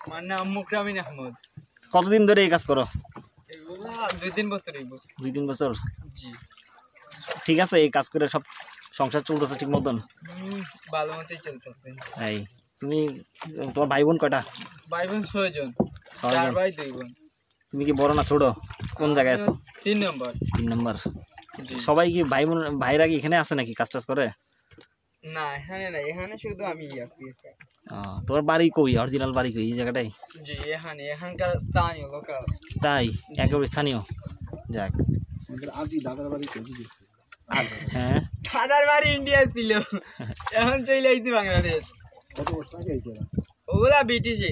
আমার নাম মুকরামিন আহমদ। কতদিন ধরে এই কাজ করো? এগুলা 2-3 বছর হইব। 2-3 বছর। জি। ঠিক আছে, এই কাজ করে সব সংসার চলতেছে ঠিক মতন? ভালো মতোই চলতেছে। এই তুমি, তোমার ভাই বোন কয়টা? ভাই বোন 6 জন। 4 ভাই 2 বোন। তুমি কি বড় না ছোট? কোন জায়গায় আছো? 3 নম্বর। 3 নম্বর। জি। সবাই কি ভাই বোন ভাইরা কি এখানে আছে নাকি কাজ টাজ করে? না এখানে না, এখানে শুধু আমি আছি। তোমার বাড়ি কই? অরিজিনাল বাড়ি কই এই জায়গাটাই? জি এখানকার স্থানীয় লোকাল। তাই একেবারে স্থানীয়। যাক, আদি দাদার বাড়ি কই? হ্যাঁ দাদার বাড়ি ইন্ডিয়া ছিল, এখন চলে আইছি বাংলাদেশ। কত বছর আগে আইছে এরা? ওগুলা ব্রিটিশে।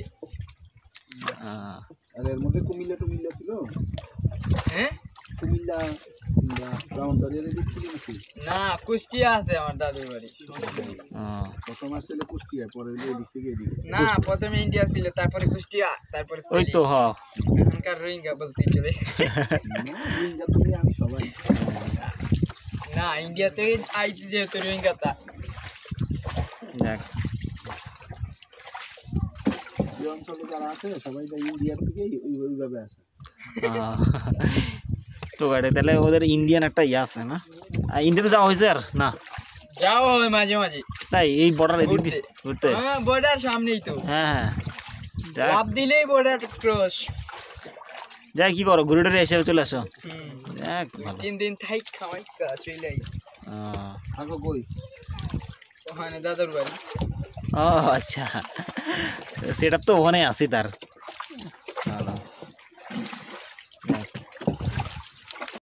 আর এর মধ্যে কুমিল্লা টুমিল্লা ছিল? হ্যাঁ কুমিল্লা ব্রাউনবাড়িয়ার এদিক ছিল নাকি? না, কুষ্টিয়া আছে আমার দাদুর বাড়ি। প্রথম আসলে কুষ্টিয়া, পরে হলো এদিক থেকে এদিকে। না, প্রথমে ইন্ডিয়া ছিল, তারপরে কুষ্টিয়া, তারপরে ওই তো এখনকার রোহিঙ্গা বলতে চলে। রোহিঙ্গা তুমি আমি সবাই। না, ইন্ডিয়া থেকে আইছি যেহেতু রোহিঙ্গা তা। যাক, এই অঞ্চলে যারা আছে সবাই ইন্ডিয়া থেকে ওইভাবে আসে। তো গাড়ি তাহলে ওদের ইন্ডিয়ান একটা ইয়ে আছে না? ইন্ডিয়াতে যাওয়া হয়েছে আর না? যাওয়া হয় মাঝে মাঝে। তাই এই বর্ডার ঘুরতে? হ্যাঁ, বর্ডার সামনেই তো। হ্যাঁ লাফ দিলেই বর্ডার ক্রস। যাই, কি করো, ঘুরে টুরে এসে চলে আসো? যাক, 3 দিন থাই খাওয়াই চলে আই। থাকো কই? ওখানে দাদুর বাড়ি। ও আচ্ছা, সেটা তো ওখানে আছি তার।